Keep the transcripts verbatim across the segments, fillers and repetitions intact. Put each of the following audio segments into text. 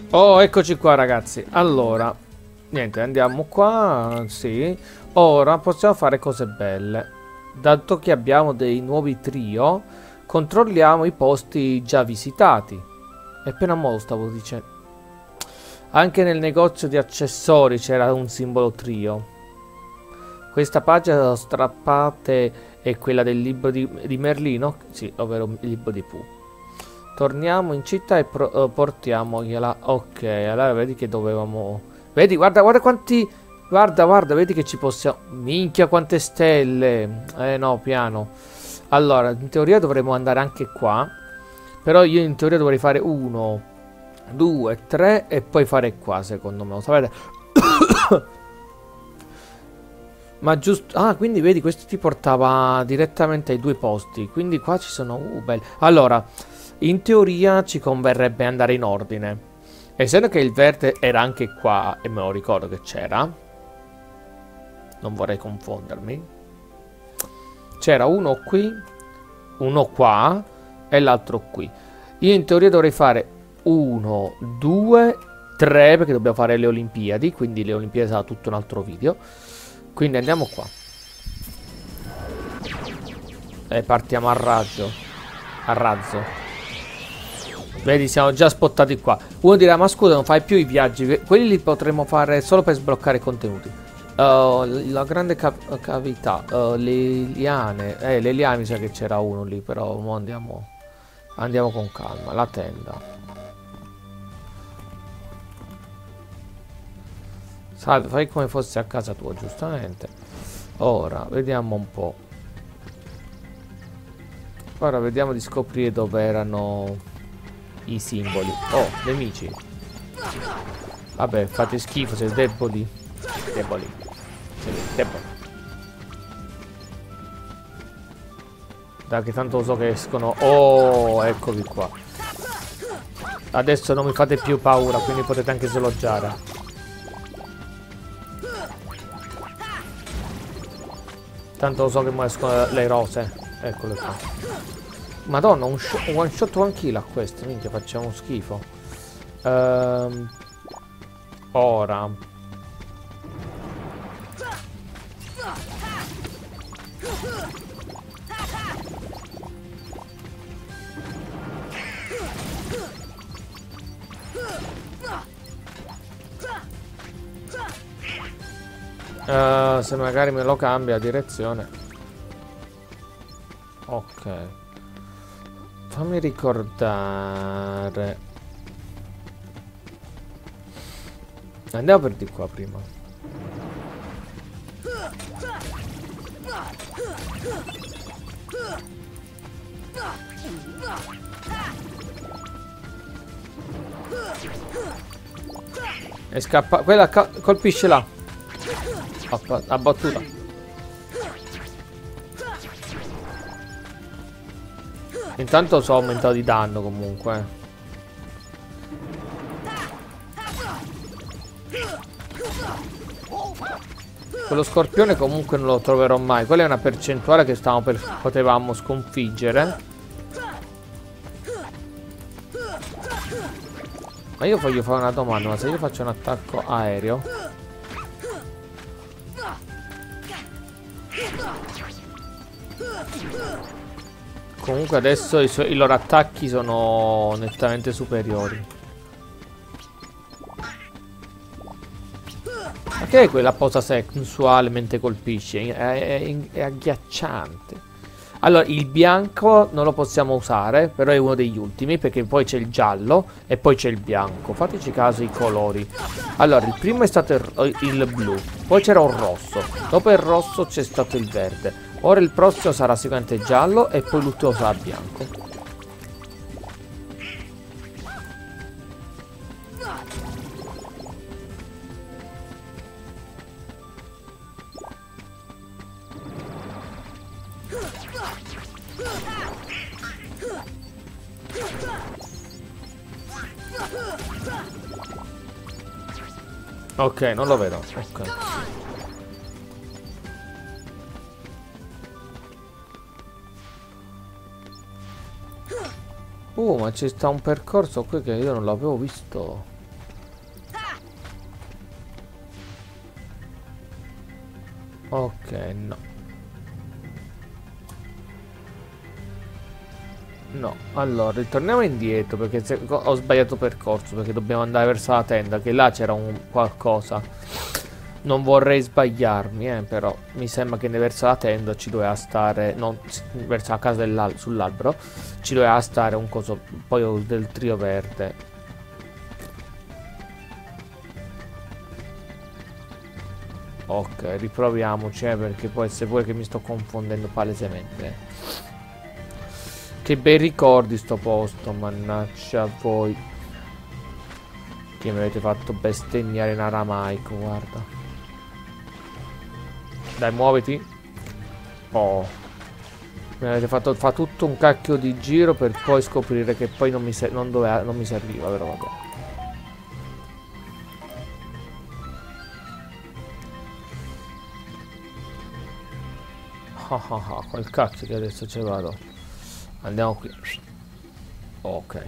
Oh, eccoci qua ragazzi. Allora, niente, andiamo qua, sì. Ora possiamo fare cose belle. Dato che abbiamo dei nuovi trio, controlliamo i posti già visitati. E appena mo' lo stavo dicendo. Anche nel negozio di accessori c'era un simbolo trio. Questa pagina strappate è quella del libro di, di Merlino, sì, ovvero il libro di Pooh. Torniamo in città e pro, uh, portiamogliela. Ok, allora vedi che dovevamo... Vedi, guarda, guarda quanti... Guarda, guarda, vedi che ci possiamo... Minchia, quante stelle! Eh no, piano. Allora, in teoria dovremmo andare anche qua. Però io in teoria dovrei fare uno, due, tre e poi fare qua, secondo me. Lo sapete? Ma giusto... Ah, quindi vedi, questo ti portava direttamente ai due posti. Quindi qua ci sono... Uh, belli. Allora, in teoria ci converrebbe andare in ordine. Essendo che il verde era anche qua, e me lo ricordo che c'era. Non vorrei confondermi. C'era uno qui, uno qua e l'altro qui. Io in teoria dovrei fare uno, due, tre, perché dobbiamo fare le Olimpiadi. Quindi le Olimpiadi sarà tutto un altro video. Quindi andiamo qua. E partiamo a raggio. A razzo. Vedi, siamo già spottati qua. Uno dirà, ma scusa, non fai più i viaggi. Quelli li potremmo fare solo per sbloccare i contenuti. uh, La grande cav cavità, uh, le liane. Eh, le liane mi sa che c'era uno lì. Però mo andiamo Andiamo con calma. La tenda. Salve, fai come fosse a casa tua, giustamente. Ora, vediamo un po'. Ora vediamo di scoprire dove erano i simboli. Oh, nemici. Vabbè, fate schifo, siete deboli. Deboli. Siete deboli. Dai, che tanto so che escono. Oh, eccovi qua. Adesso non mi fate più paura, quindi potete anche sloggiare. Tanto lo so che mi escono le rose. Eccole qua. Madonna, un, un one shot one kill a questo. Minchia, facciamo schifo. Ehm, ora. Uh, se magari me lo cambia direzione. Ok. Fammi ricordare. Andiamo per di qua prima. E scappa. Quella colpisce là. Ha battuta. Intanto so aumentato di danno comunque. Quello scorpione comunque non lo troverò mai. Quella è una percentuale che stavamo per, potevamo sconfiggere. Ma io voglio fare una domanda. Ma se io faccio un attacco aereo, comunque adesso i, i loro attacchi sono nettamente superiori. Ma che è quella posa sensuale mentre colpisce? È, è, è agghiacciante. Allora, il bianco non lo possiamo usare, però è uno degli ultimi, perché poi c'è il giallo e poi c'è il bianco. Fateci caso ai colori. Allora, il primo è stato il, il blu, poi c'era un rosso, dopo il rosso c'è stato il verde. Ora il prossimo sarà sicuramente giallo e poi l'ultimo sarà bianco. Ok, non lo vedo. Ok. Uh, ma ci sta un percorso qui che io non l'avevo visto. Ok, no. No, allora ritorniamo indietro perché se, ho sbagliato percorso, perché dobbiamo andare verso la tenda, che là c'era un qualcosa. Non vorrei sbagliarmi, eh, però mi sembra che verso la tenda ci doveva stare, non verso la casa sull'albero, ci doveva stare un coso, poi del trio verde. Ok, riproviamoci, eh, perché può essere pure che mi sto confondendo palesemente. Che bei ricordi sto posto, mannaggia a voi. Che mi avete fatto bestemmiare in aramaico, guarda. Dai, muoviti. Oh. Mi avete fatto fa tutto un cacchio di giro per poi scoprire che poi non mi, non doveva, non mi serviva, però vabbè. Ah ah ah, quel cacchio che adesso ci vado. Andiamo qui. Ok.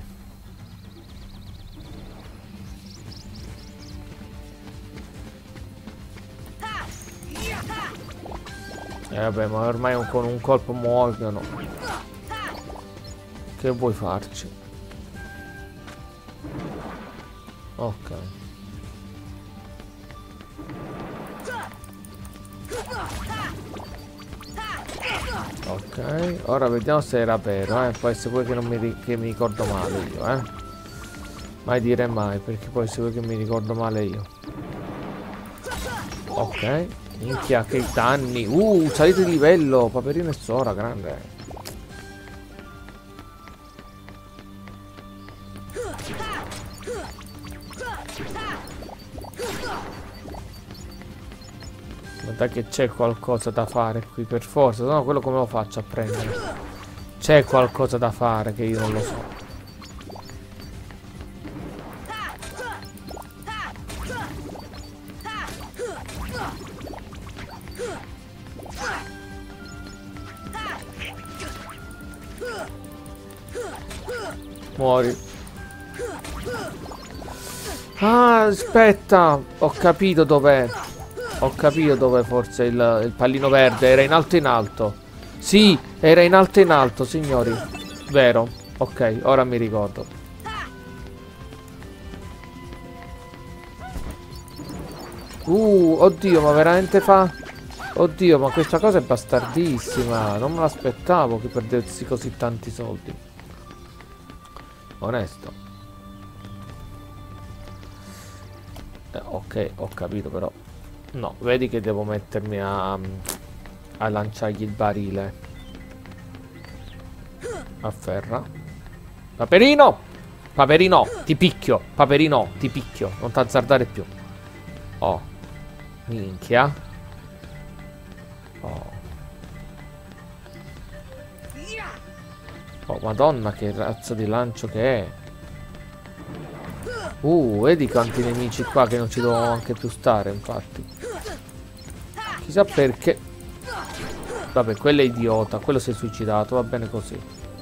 E eh vabbè, ma ormai un, con un colpo muoiono. Che vuoi farci? Ok. Ok, ora vediamo se era vero, eh. Può essere pure che, non mi, che mi ricordo male io, eh. Mai dire mai, perché può essere pure che mi ricordo male io. Ok. Minchia, che danni. Uh, salite di livello. Paperino e Sora, grande. Ma dai che c'è qualcosa da fare qui per forza. No, quello come lo faccio a prendere? C'è qualcosa da fare che io non lo so. Muori. Ah, aspetta. Ho capito dov'è. Ho capito dove forse il, il pallino verde. Era in alto in alto. Sì, era in alto in alto, signori. Vero. Ok, ora mi ricordo. Uh, oddio, ma veramente fa... Oddio, ma questa cosa è bastardissima. Non me l'aspettavo che perdessi così tanti soldi. Onesto. Eh, ok, ho capito però. No, vedi che devo mettermi a, a lanciargli il barile. Afferra. Paperino! Paperino, ti picchio. Paperino, ti picchio. Non t'azzardare più. Oh. Minchia. Oh. Oh, madonna, che razza di lancio che è. Uh, vedi quanti nemici qua che non ci devono anche più stare, infatti. Chissà perché. Vabbè, quello è idiota, quello si è suicidato, va bene così.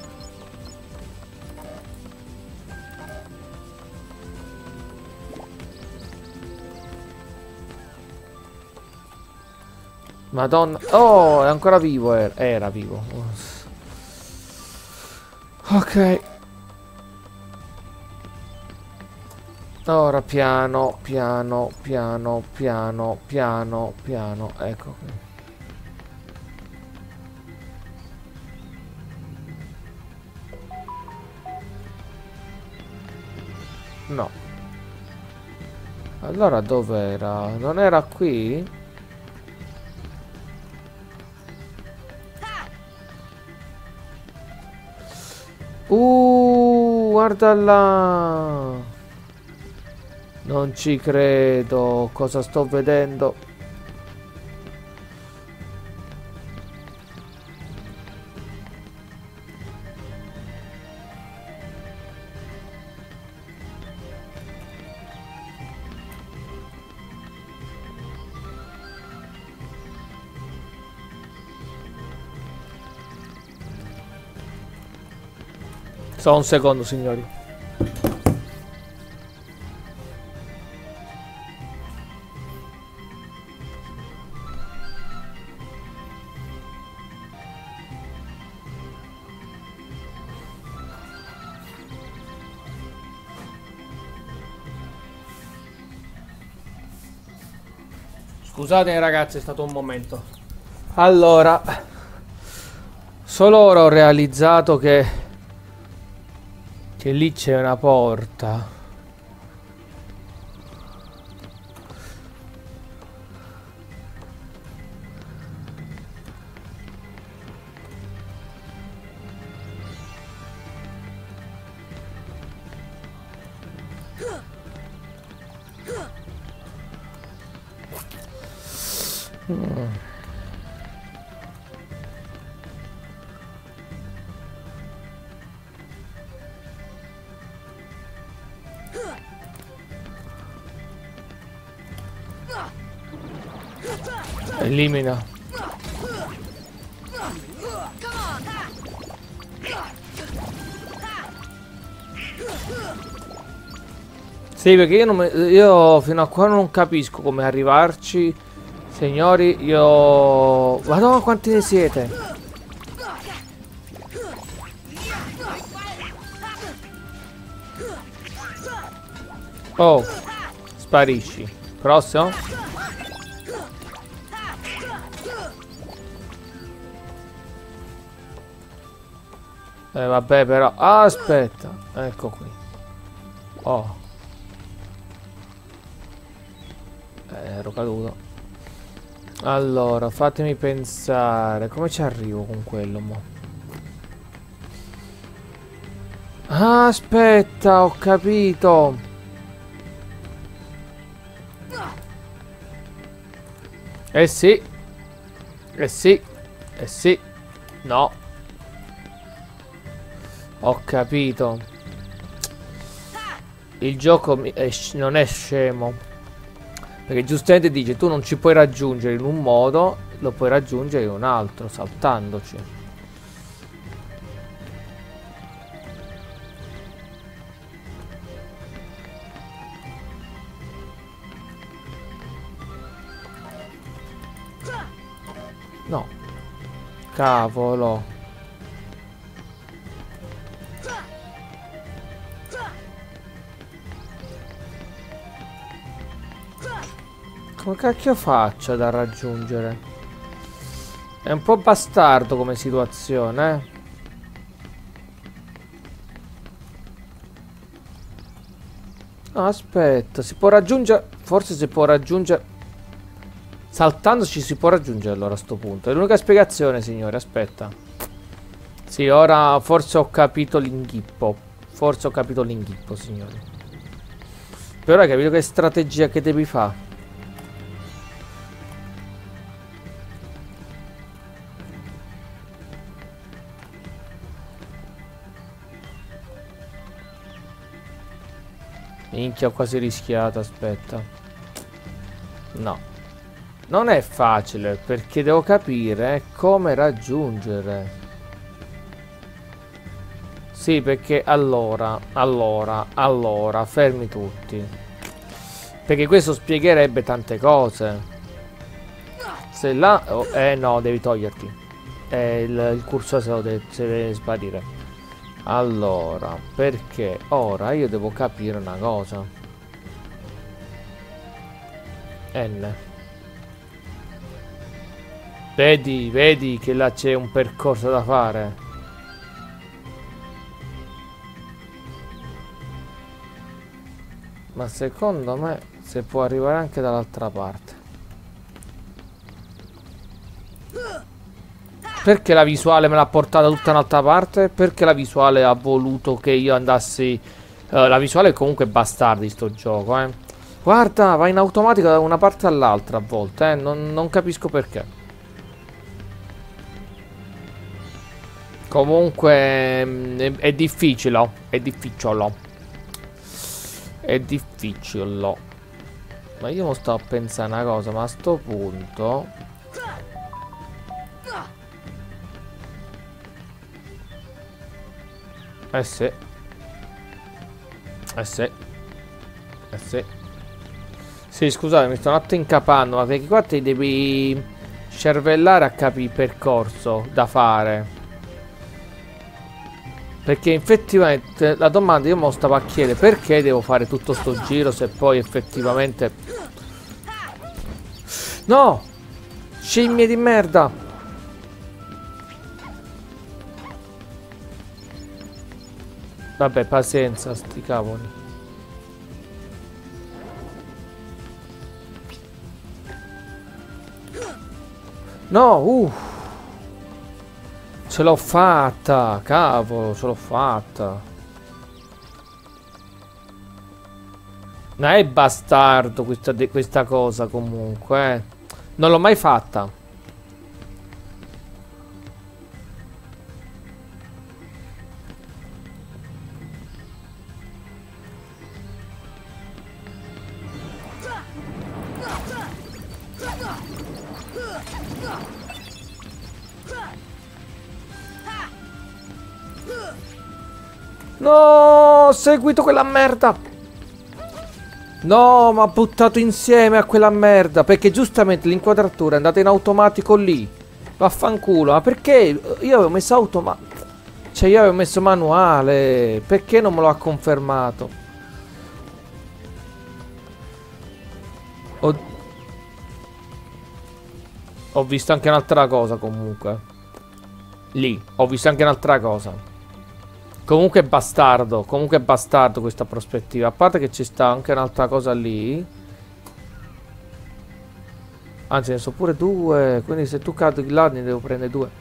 Madonna. Oh, è ancora vivo, era, era vivo. Ok. Ora piano, piano, piano, piano, piano, piano. Ecco qui. No. Allora dov'era? Non era qui? Uh, guarda là. Non ci credo. Cosa sto vedendo? Solo un secondo, signori. Scusate ragazzi, è stato un momento. Allora, solo ora ho realizzato che che lì c'è una porta. Mm. Elimina. Sì, perché io, non me, io fino a qua non capisco come arrivarci. Signori, io... Madonna, quanti ne siete? Oh, sparisci. Prossimo. Eh, vabbè, però... Ah, aspetta. Ecco qui. Oh. Eh, ero caduto. Allora, fatemi pensare. Come ci arrivo con quello, mo? Ah, aspetta, ho capito. Eh sì. Eh sì. Eh sì. No. Ho capito. Il gioco è non è scemo. Perché giustamente dice tu non ci puoi raggiungere in un modo, lo puoi raggiungere in un altro, saltandoci. No. Cavolo. Come cacchio faccio da raggiungere? È un po' bastardo come situazione, eh? No, aspetta, si può raggiungere... Forse si può raggiungere... Saltandoci si può raggiungere allora a sto punto. È l'unica spiegazione, signore, aspetta. Sì, ora forse ho capito l'inghippo. Forse ho capito l'inghippo, signori. Però hai capito che strategia che devi fare? Minchia, ho quasi rischiato, aspetta. No. Non è facile, perché devo capire come raggiungere. Sì, perché allora, allora, allora, fermi tutti. Perché questo spiegherebbe tante cose. Se là... Oh, eh no, devi toglierti. Eh, il, il cursore se lo deve, se deve sparire. Allora, perché ora io devo capire una cosa. N. Vedi, vedi che là c'è un percorso da fare. Ma secondo me si può arrivare anche dall'altra parte. Perché la visuale me l'ha portata tutta un'altra parte? Perché la visuale ha voluto che io andassi... Uh, la visuale è comunque bastardi sto gioco, eh. Guarda, va in automatico da una parte all'altra a volte, eh. Non, non capisco perché. Comunque... Mh, è, è difficile, è difficile. È difficile. Ma io non sto a pensare una cosa, ma a sto punto... Eh sì. Eh sì. Eh sì. Sì, scusate, mi sto un attimo incapando, ma perché qua ti devi cervellare a capire il percorso da fare. Perché effettivamente la domanda io mo stavo a chiedere perché devo fare tutto sto giro se poi effettivamente No! Scimmie di merda! Vabbè, pazienza, sti cavoli. No, uh! Ce l'ho fatta! Cavolo, ce l'ho fatta! Non è bastardo questa, questa cosa comunque, eh. Non l'ho mai fatta. No, ho seguito quella merda. No, ma ha buttato insieme a quella merda. Perché giustamente l'inquadratura è andata in automatico lì. Vaffanculo. Ma perché? Io avevo messo automatico. Cioè io avevo messo manuale. Perché non me lo ha confermato? Ho, Ho visto anche un'altra cosa comunque. Lì. Ho visto anche un'altra cosa. Comunque è bastardo, comunque è bastardo questa prospettiva. A parte che ci sta anche un'altra cosa lì. Anzi, ne so pure due. Quindi se tu cadi là ne devo prendere due.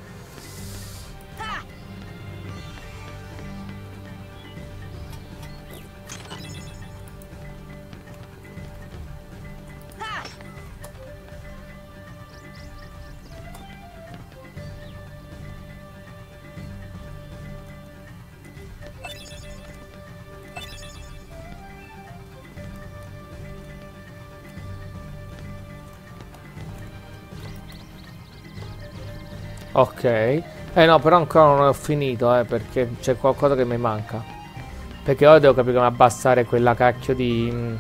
Ok. Eh no, però ancora non ho finito, eh, perché c'è qualcosa che mi manca. Perché ora devo capire come abbassare quella cacchio di...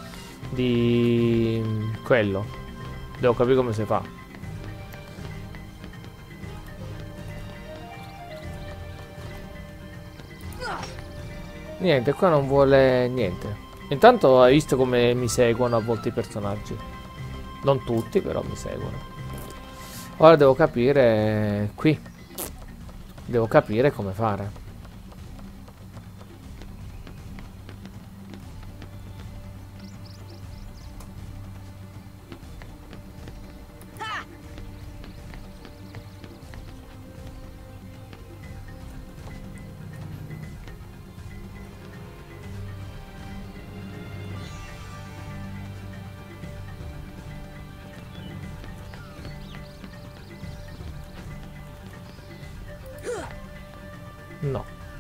Di... Quello. Devo capire come si fa. Niente, qua non vuole niente. Intanto hai visto come mi seguono a volte i personaggi. Non tutti, però mi seguono. Ora devo capire qui. Devo capire come fare. No.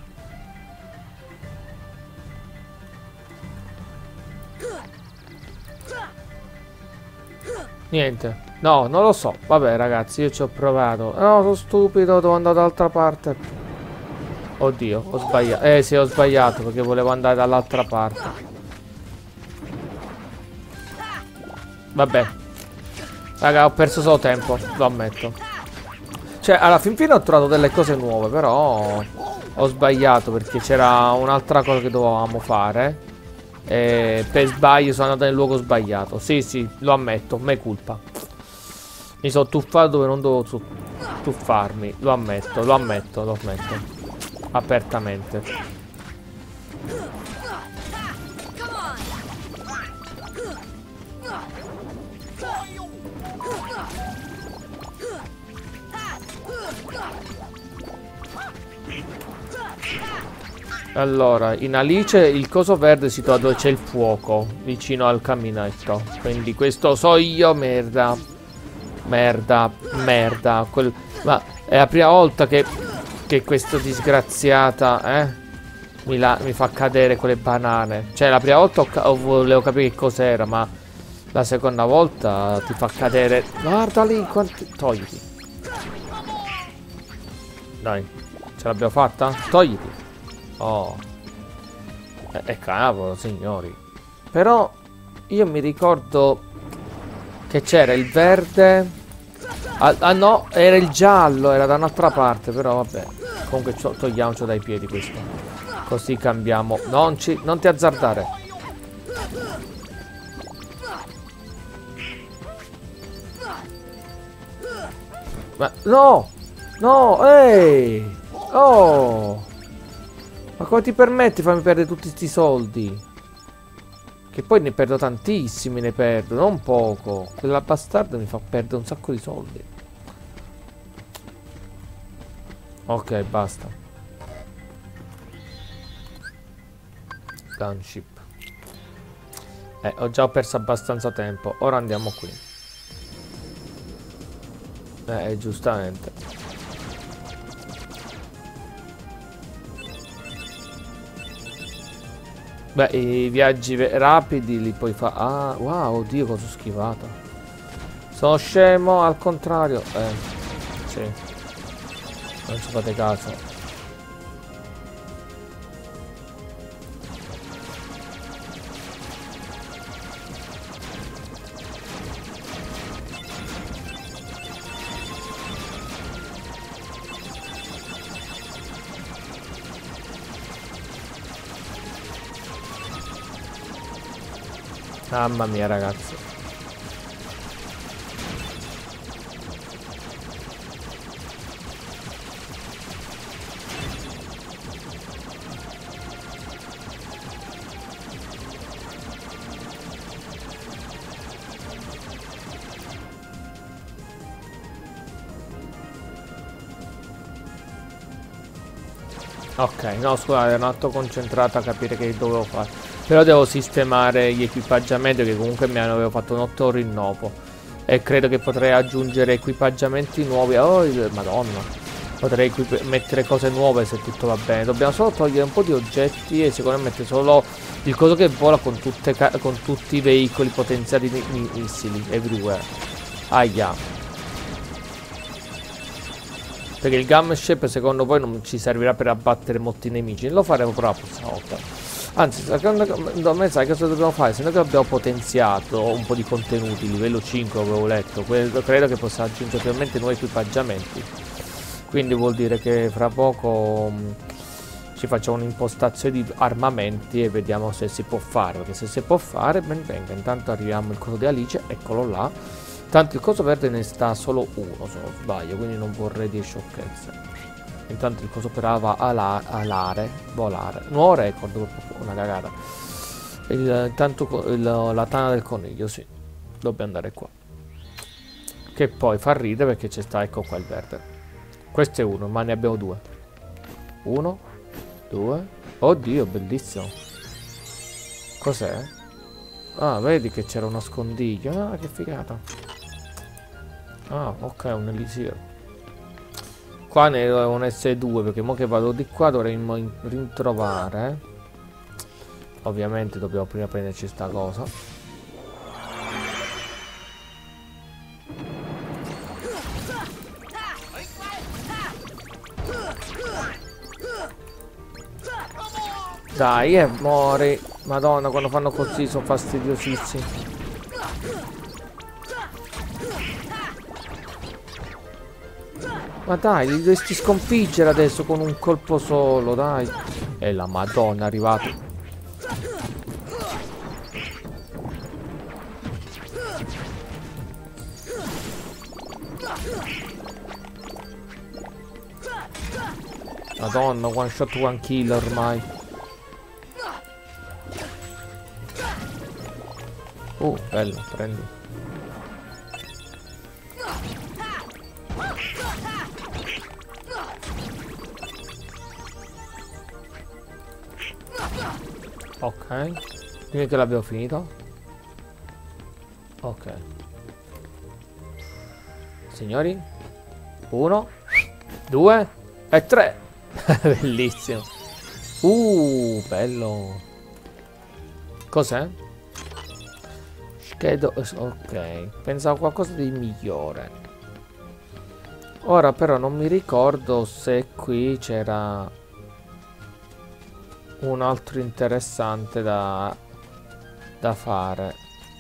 Niente. No, non lo so. Vabbè, ragazzi, io ci ho provato. No, sono stupido, devo andare dall'altra parte. Oddio, ho sbagliato. Eh, sì, ho sbagliato perché volevo andare dall'altra parte. Vabbè. Raga, ho perso solo tempo, lo ammetto. Cioè, alla fin fine ho trovato delle cose nuove, però ho sbagliato perché c'era un'altra cosa che dovevamo fare. E per sbaglio sono andato nel luogo sbagliato. Sì, sì, lo ammetto, me colpa. Mi sono tuffato dove non dovevo tuffarmi. Lo ammetto, lo ammetto, lo ammetto. Apertamente. Allora, in Alice il coso verde si trova dove c'è il fuoco, vicino al caminetto. Quindi questo so io, merda. Merda, merda. Quel... Ma è la prima volta che, che questa disgraziata, eh, mi, la... mi fa cadere quelle banane. Cioè, la prima volta ho ca... volevo capire che cos'era, ma la seconda volta ti fa cadere. Guarda lì, quanti... Togliti. Dai, ce l'abbiamo fatta? Togliti. Oh, e eh, eh, cavolo, signori. Però io mi ricordo che c'era il verde. Ah, ah no, era il giallo, era da un'altra parte. Però vabbè, comunque togliamocelo dai piedi questo. Così cambiamo. Non, ci, non ti azzardare. Ma no! No! Ehi! Oh! Ma come ti permetti di farmi perdere tutti questi soldi? Che poi ne perdo tantissimi, ne perdo, non poco. Quella bastarda mi fa perdere un sacco di soldi. Ok, basta. Gunship. Eh, ho già perso abbastanza tempo. Ora andiamo qui. Eh, giustamente. Beh, i viaggi rapidi li puoi fare. Ah, wow, oddio, cosa ho schivato. Sono scemo, al contrario. Eh, sì. Non ci fate caso. Mamma mia, ragazzi. Ok, no, scusate, ero un attimo concentrato a capire che dovevo fare. Però devo sistemare gli equipaggiamenti, che comunque mi avevo fatto un ottimo rinnovo. E credo che potrei aggiungere equipaggiamenti nuovi. Oh, madonna. Potrei mettere cose nuove se tutto va bene. Dobbiamo solo togliere un po' di oggetti e secondo me mettere solo il coso che vola con, tutte, con tutti i veicoli potenziali di missili everywhere. Aia. Perché il gun shape secondo voi non ci servirà per abbattere molti nemici. Lo faremo però la prossima volta. Anzi, secondo me sai cosa dobbiamo fare? Se noi che abbiamo potenziato un po' di contenuti, livello cinque avevo letto, credo che possa aggiungere ovviamente nuovi equipaggiamenti. Quindi vuol dire che fra poco mh, ci facciamo un'impostazione di armamenti e vediamo se si può fare. Perché se si può fare, ben venga. Intanto arriviamo al coso di Alice, eccolo là. Tanto il coso verde ne sta solo uno, se non sbaglio, quindi non vorrei dire sciocchezze. Intanto il coso però va ala, alare, volare. Nuovo record, una cagata. Il, intanto il, la tana del coniglio, sì. Dobbiamo andare qua. Che poi fa ridere perché c'è sta, ecco qua il verde. Questo è uno, ma ne abbiamo due. Uno, due. Oddio, bellissimo. Cos'è? Ah, vedi che c'era uno scondiglio. Ah, che figata. Ah, ok, un elisir. Qua ne devono essere due, perché mo che vado di qua dovremmo ritrovare. Ovviamente dobbiamo prima prenderci sta cosa. Dai, eh, muori. Madonna, quando fanno così sono fastidiosissimi. Ma dai, li dovresti sconfiggere adesso con un colpo solo, dai. E la madonna è arrivato. Madonna, one shot, one kill ormai. Oh, bello, prendi. Ok, dimmi che l'abbiamo finito. Ok, signori, uno, due e tre. Bellissimo. Uh, bello. Cos'è? Scheda. Ok, pensavo qualcosa di migliore. Ora però non mi ricordo se qui c'era un altro interessante da, da fare.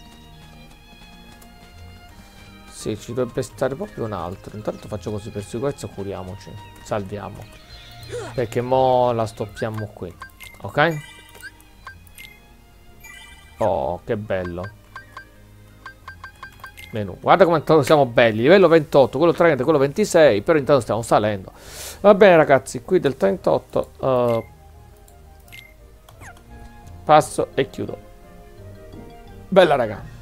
Sì, ci dovrebbe stare proprio un altro. Intanto faccio così per sicurezza, curiamoci. Salviamo. Perché mo la stoppiamo qui. Ok? Oh, che bello. menu. Guarda quanto siamo belli. Livello ventotto, quello trenta, quello ventisei. Però intanto stiamo salendo. Va bene ragazzi, qui del trentotto uh, passo e chiudo. Bella raga.